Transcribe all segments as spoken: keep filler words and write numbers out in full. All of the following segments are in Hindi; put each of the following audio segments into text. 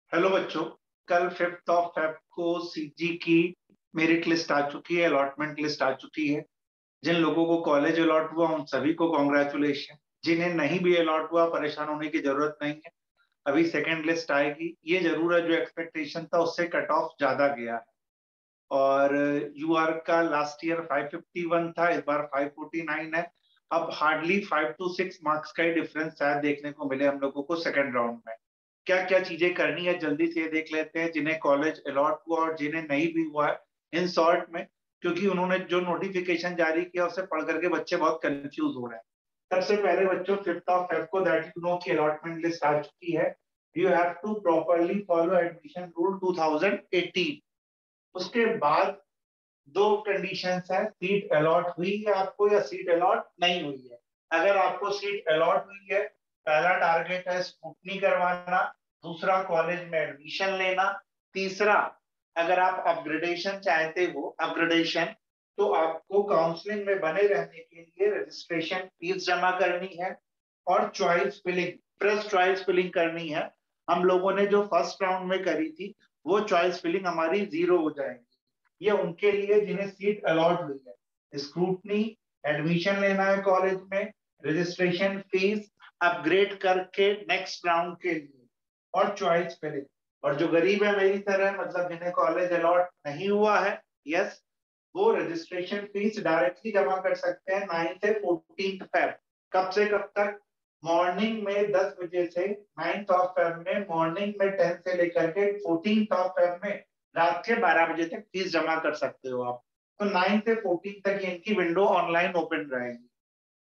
हेलो बच्चों, कल फिफ्थ ऑफ फेब को सीजी की मेरिट लिस्ट आ चुकी है, अलॉटमेंट लिस्ट आ चुकी है। जिन लोगों को कॉलेज अलॉट हुआ उन सभी को कॉन्ग्रेचुलेशन। जिन्हें नहीं भी अलॉट हुआ परेशान होने की जरूरत नहीं है। अभी सेकंड लिस्ट आएगी। ये जरूर है जो एक्सपेक्टेशन था उससे कट ऑफ ज्यादा गया है। और यूआर का last year five fifty one था, इस बार फाइव फोर्टी नाइन है। अब hardly five to six marks का ही डिफरेंस शायद देखने को मिले हम लोगों को सेकंड राउंड में। क्या क्या चीजें करनी है जल्दी से ये देख लेते हैं, जिन्हें कॉलेज अलॉट हुआ और जिन्हें नहीं भी हुआ है इन शॉर्ट में। क्योंकि उन्होंने जो नोटिफिकेशन जारी किया उसे पढ़ करके बच्चे बहुत कंफ्यूज हो रहे हैं। सबसे पहले बच्चों, फिफ्थ ऑफ फेब को दैट यू नो की अलॉटमेंट लिस्ट आ चुकी है। You have to properly follow admission rule two thousand eighteen. उसके बाद दो कंडीशंस है, सीट अलॉट हुई है आपको या सीट अलॉट नहीं हुई है। अगर आपको सीट अलॉट हुई है, पहला टारगेट है स्क्रूटनी करवाना, दूसरा कॉलेज में एडमिशन लेना, तीसरा अगर आप अपग्रेडेशन चाहते हो अपग्रेडेशन तो आपको काउंसलिंग में बने रहने के लिए रजिस्ट्रेशन फीस जमा करनी है और choice filling, fresh choice filling करनी है। हम लोगों ने जो फर्स्ट राउंड में करी थी वो चॉइस फिलिंग हमारी जीरो हो जाएगी। ये उनके लिए जिन्हें सीट अलॉट हुई है। स्क्रूटनी, एडमिशन लेना है कॉलेज में, रजिस्ट्रेशन फीस, अपग्रेड करके नेक्स्ट राउंड के लिए और चॉइस फिलिंग। और जो गरीब है मेरी तरह, मतलब जिन्हें कॉलेज अलॉट नहीं हुआ है, यस, वो रजिस्ट्रेशन फीस डायरेक्टली जमा कर सकते हैं नाइन से फोर्टीन फेब। कब से कब तक? मॉर्निंग में दस बजे से नाइन्थ ऑफ फेब में मॉर्निंग में टेन से लेकर के फोर्टीन ऑफ फेब में रात के बारह बजे तक फीस जमा कर सकते हो आप। तो नाइन से फोर्टीन तक इनकी विंडो ऑनलाइन ओपन रहेगी।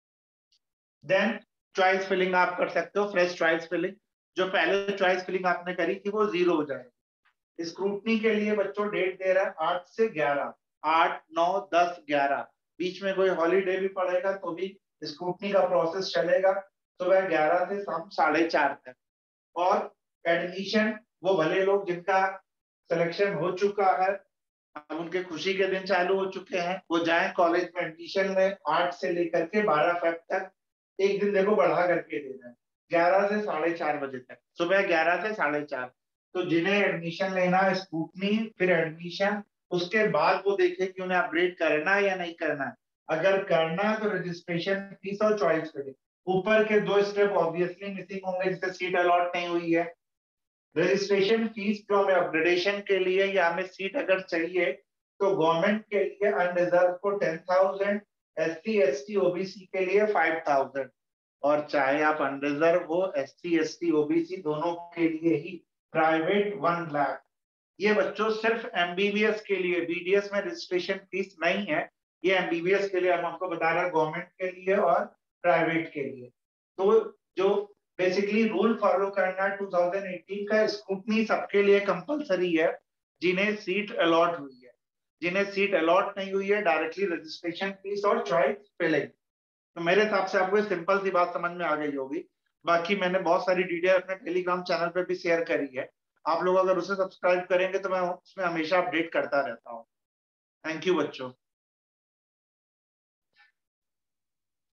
देन चॉइस फिलिंग आप कर सकते हो, फ्रेश चॉइस फिलिंग। जो पहले चॉइस फिलिंग आपने करी थी वो जीरो हो जाएगी। स्क्रूटनी के लिए बच्चों डेट दे रहा है आठ से ग्यारह, आठ नौ दस ग्यारह। बीच में कोई हॉलीडे भी पड़ेगा तो भी स्क्रूटनी का प्रोसेस चलेगा, सुबह ग्यारह से शाम साढ़े चार तक। और एडमिशन, वो भले लोग जिनका सिलेक्शन हो चुका है, अब उनके खुशी के दिन चालू हो चुके हैं, वो जाएं कॉलेज में एडमिशन में आठ से लेकर के बारह फेब तक। एक दिन देखो बढ़ा करके दे रहे हैं, ग्यारह से साढ़े चार बजे तक, सुबह ग्यारह से साढ़े चार। तो जिन्हें एडमिशन लेना है स्कूटनी फिर एडमिशन, उसके बाद वो देखे कि उन्हें अपग्रेड करना है या नहीं करना है। अगर करना है तो रजिस्ट्रेशन फीस और चॉइस करें। ऊपर के दो स्टेप ऑब्वियसली मिसिंग होंगे जिससे सीट अलॉट नहीं हुई है। रजिस्ट्रेशन फीस जो हमें अपग्रेडेशन के लिए या हमें सीट अगर चाहिए तो गवर्नमेंट के लिए अनरिजर्व को ten thousand, S C S T OBC के लिए फाइव थाउजेंड। और चाहे आप अनरिजर्व हो, S C S T OBC दोनों के लिए ही प्राइवेट वन लाख। ये बच्चों सिर्फ एमबीबीएस के लिए, बीडीएस में रजिस्ट्रेशन फीस नहीं है। ये एमबीबीएस के लिए हम आपको बता रहे हैं, गवर्नमेंट के लिए और प्राइवेट के लिए। तो जो बेसिकली रूल फॉलो करना है टू थाउजेंड एटीन का, स्क्रूटनी सबके लिए कंपलसरी है जिन्हें सीट अलॉट हुई है। जिन्हें सीट अलॉट नहीं हुई है डायरेक्टली रजिस्ट्रेशन फीस और चॉइस फिलिंग। तो मेरे हिसाब से आपको सिंपल सी बात समझ में आ गई होगी। बाकी मैंने बहुत सारी डिटेल अपने टेलीग्राम चैनल पे भी शेयर करी है। आप लोग अगर उसे सब्सक्राइब करेंगे तो मैं उसमें हमेशा अपडेट करता रहता हूँ। थैंक यू बच्चों।